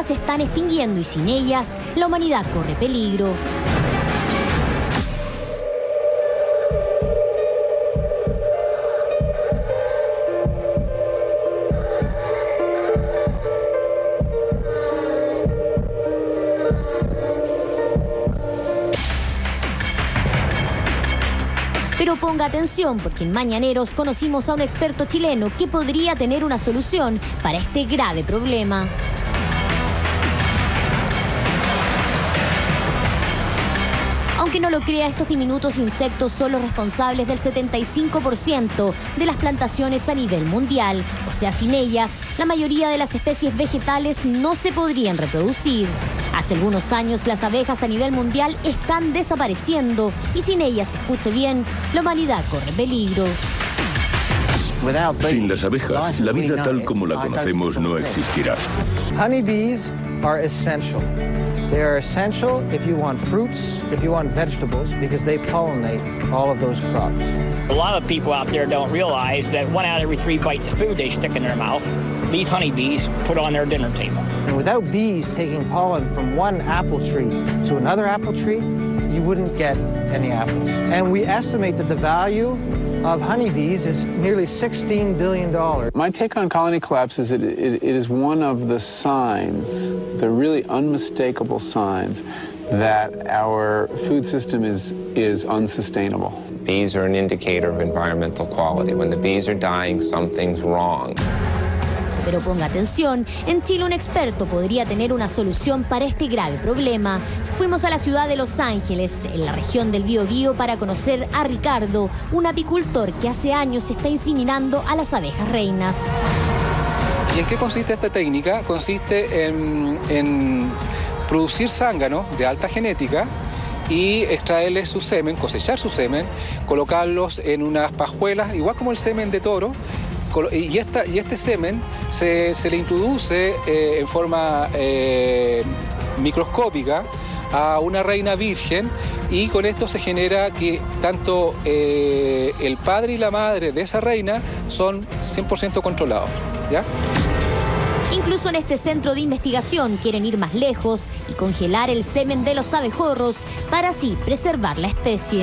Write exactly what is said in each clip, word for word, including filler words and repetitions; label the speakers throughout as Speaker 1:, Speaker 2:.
Speaker 1: se están extinguiendo y sin ellas, la humanidad corre peligro. Pero ponga atención, porque en Mañaneros conocimos a un experto chileno que podría tener una solución para este grave problema. Aunque no lo crea, estos diminutos insectos son los responsables del setenta y cinco por ciento de las plantaciones a nivel mundial. O sea, sin ellas, la mayoría de las especies vegetales no se podrían reproducir. Hace algunos años las abejas a nivel mundial están desapareciendo y sin ellas, escuche bien, la humanidad corre peligro.
Speaker 2: Sin las abejas, la vida tal como la conocemos no existirá.
Speaker 3: Honeybees are essential. They are essential if you want fruits, if you want vegetables, because they pollinate all of those crops.
Speaker 4: A lot of people out there don't realize that one out of every three bites of food they stick in their mouth, these honeybees put on their dinner table.
Speaker 3: And without bees taking pollen from one apple tree to another apple tree, you wouldn't get any apples. And we estimate that the value of honeybees is nearly sixteen billion dollars.
Speaker 5: My take on colony collapse is it, it, it is one of the signs, the really unmistakable signs, that our food system is, is unsustainable.
Speaker 6: Bees are an indicator of environmental quality. When the bees are dying, something's wrong.
Speaker 1: Pero ponga atención, en Chile un experto podría tener una solución para este grave problema. Fuimos a la ciudad de Los Ángeles, en la región del Biobío, para conocer a Ricardo, un apicultor que hace años está inseminando a las abejas reinas.
Speaker 7: ¿Y en qué consiste esta técnica? Consiste en, en producir zánganos de alta genética y extraerles su semen, cosechar su semen, colocarlos en unas pajuelas, igual como el semen de toro. Y, esta, y este semen se, se le introduce eh, en forma eh, microscópica a una reina virgen y con esto se genera que tanto eh, el padre y la madre de esa reina son cien por ciento controlados, ¿ya?
Speaker 1: Incluso en este centro de investigación quieren ir más lejos y congelar el semen de los abejorros para así preservar la especie.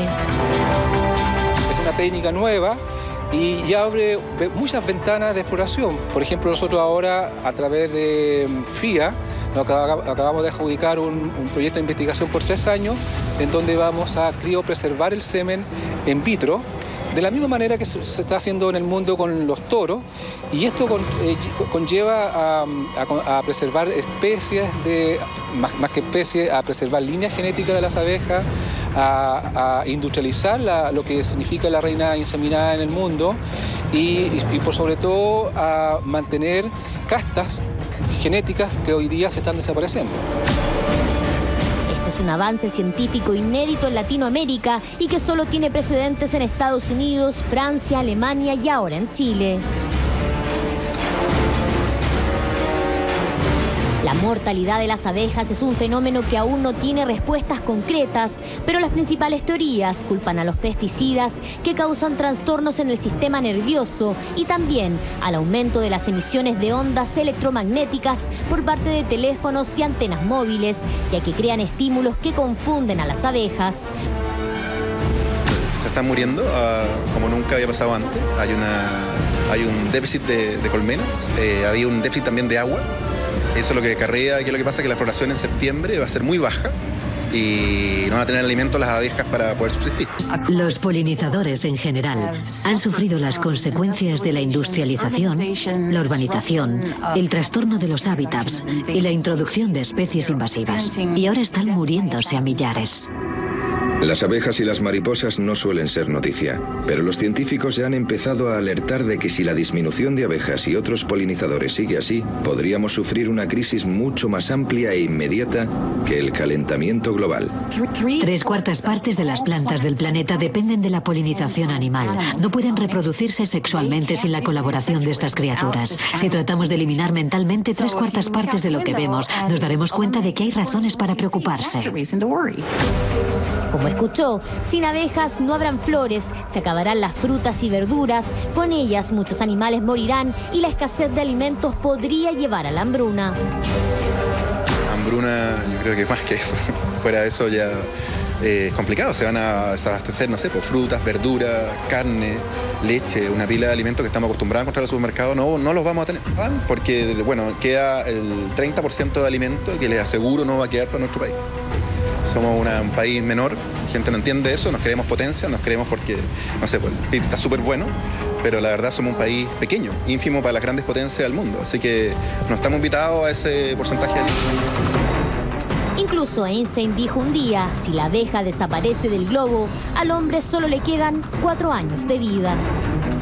Speaker 7: Es una técnica nueva y ya abre muchas ventanas de exploración. Por ejemplo, nosotros ahora, a través de F I A, nos acabamos de adjudicar un, un proyecto de investigación por tres años, en donde vamos a criopreservar el semen in vitro, de la misma manera que se está haciendo en el mundo con los toros, y esto con, eh, conlleva a, a, a preservar especies, de, más, más que especies, a preservar líneas genéticas de las abejas, a, a industrializar la, lo que significa la reina inseminada en el mundo y, y, y por sobre todo a mantener castas genéticas que hoy día se están desapareciendo.
Speaker 1: Este es un avance científico inédito en Latinoamérica y que solo tiene precedentes en Estados Unidos, Francia, Alemania y ahora en Chile. La mortalidad de las abejas es un fenómeno que aún no tiene respuestas concretas, pero las principales teorías culpan a los pesticidas que causan trastornos en el sistema nervioso y también al aumento de las emisiones de ondas electromagnéticas por parte de teléfonos y antenas móviles, ya que crean estímulos que confunden a las abejas.
Speaker 8: Se están muriendo uh, como nunca había pasado antes. Hay, una, hay un déficit de, de colmenas, eh, había un déficit también de agua. Eso es lo que acarrea, que es lo que pasa, que la floración en septiembre va a ser muy baja y no van a tener alimento las abejas para poder subsistir.
Speaker 9: Los polinizadores en general han sufrido las consecuencias de la industrialización, la urbanización, el trastorno de los hábitats y la introducción de especies invasivas. Y ahora están muriéndose a millares.
Speaker 10: Las abejas y las mariposas no suelen ser noticia, pero los científicos ya han empezado a alertar de que si la disminución de abejas y otros polinizadores sigue así, podríamos sufrir una crisis mucho más amplia e inmediata que el calentamiento global.
Speaker 9: Tres cuartas partes de las plantas del planeta dependen de la polinización animal. No pueden reproducirse sexualmente sin la colaboración de estas criaturas. Si tratamos de eliminar mentalmente tres cuartas partes de lo que vemos, nos daremos cuenta de que hay razones para preocuparse.
Speaker 1: Como escuchó, sin abejas no habrán flores, se acabarán las frutas y verduras, con ellas muchos animales morirán y la escasez de alimentos podría llevar a la hambruna.
Speaker 8: hambruna, yo creo que más que eso. Fuera de eso ya eh, es complicado. Se van a desabastecer, no sé, por frutas, verduras, carne, leche, una pila de alimentos que estamos acostumbrados a encontrar en el supermercado. No, no los vamos a tener. Porque, bueno, queda el treinta por ciento de alimentos que les aseguro no va a quedar para nuestro país. Somos una, un país menor, la gente no entiende eso, nos creemos potencia, nos creemos porque, no sé, pues el P I B está súper bueno, pero la verdad somos un país pequeño, ínfimo para las grandes potencias del mundo, así que no estamos invitados a ese porcentaje de alimentos.
Speaker 1: Incluso Einstein dijo un día, si la abeja desaparece del globo, al hombre solo le quedan cuatro años de vida.